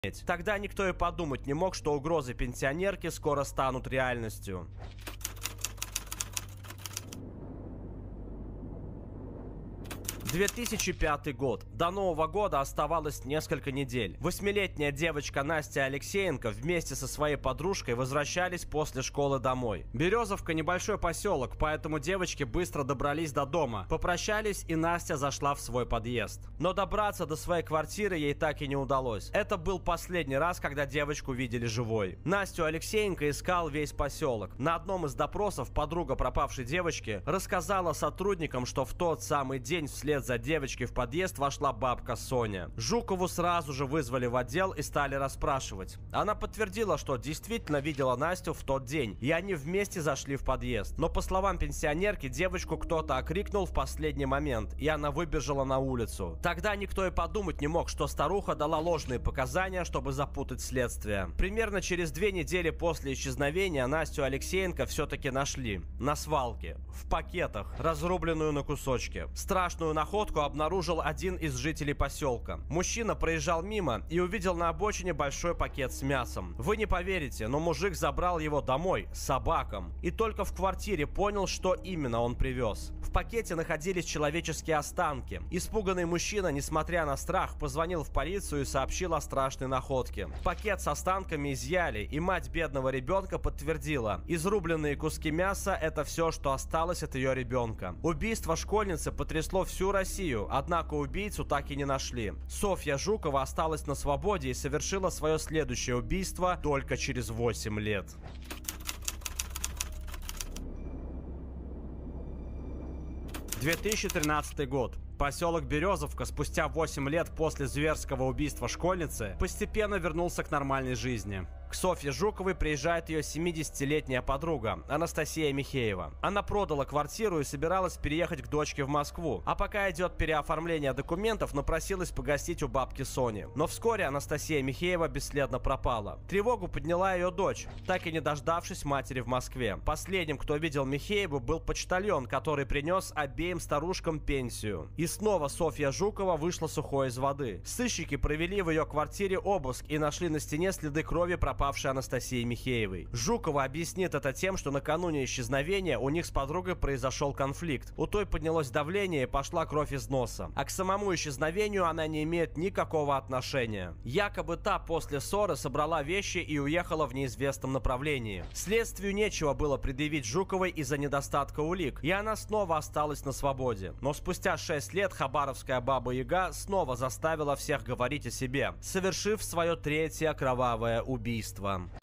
Тогда никто и подумать не мог, что угрозы пенсионерки скоро станут реальностью. 2005 год. До Нового года оставалось несколько недель. 8-летняя девочка Настя Алексеенко вместе со своей подружкой возвращались после школы домой. Березовка — небольшой поселок, поэтому девочки быстро добрались до дома. Попрощались, и Настя зашла в свой подъезд. Но добраться до своей квартиры ей так и не удалось. Это был последний раз, когда девочку видели живой. Настю Алексеенко искал весь поселок. На одном из допросов подруга пропавшей девочки рассказала сотрудникам, что в тот самый день вслед за девочкой в подъезд вошла бабка Соня. Жукову сразу же вызвали в отдел и стали расспрашивать. Она подтвердила, что действительно видела Настю в тот день, и они вместе зашли в подъезд. Но по словам пенсионерки, девочку кто-то окрикнул в последний момент, и она выбежала на улицу. Тогда никто и подумать не мог, что старуха дала ложные показания, чтобы запутать следствие. Примерно через 2 недели после исчезновения Настю Алексеенко все-таки нашли. На свалке. В пакетах. Разрубленную на кусочки. Страшную находку обнаружил один из жителей поселка. Мужчина проезжал мимо и увидел на обочине большой пакет с мясом. Вы не поверите, но мужик забрал его домой с собакам. И только в квартире понял, что именно он привез. В пакете находились человеческие останки. Испуганный мужчина, несмотря на страх, позвонил в полицию и сообщил о страшной находке. Пакет с останками изъяли, и мать бедного ребенка подтвердила: изрубленные куски мяса — это все, что осталось от ее ребенка. Убийство школьницы потрясло всю Россию, однако убийцу так и не нашли. Софья Жукова осталась на свободе и совершила свое следующее убийство только через 8 лет. 2013 год. Поселок Березовка спустя 8 лет после зверского убийства школьницы постепенно вернулся к нормальной жизни. К Софье Жуковой приезжает ее 70-летняя подруга Анастасия Михеева. Она продала квартиру и собиралась переехать к дочке в Москву. А пока идет переоформление документов, напросилась погостить у бабки Сони. Но вскоре Анастасия Михеева бесследно пропала. Тревогу подняла ее дочь, так и не дождавшись матери в Москве. Последним, кто видел Михееву, был почтальон, который принес обеим старушкам пенсию. И снова Софья Жукова вышла сухой из воды. Сыщики провели в ее квартире обыск и нашли на стене следы крови пропавшей Анастасии Михеевой. Жукова объяснит это тем, что накануне исчезновения у них с подругой произошел конфликт. У той поднялось давление и пошла кровь из носа. А к самому исчезновению она не имеет никакого отношения. Якобы та после ссоры собрала вещи и уехала в неизвестном направлении. Следствию нечего было предъявить Жуковой из-за недостатка улик, и она снова осталась на свободе. Но спустя 6 лет хабаровская Баба-Яга снова заставила всех говорить о себе, совершив свое 3-е кровавое убийство.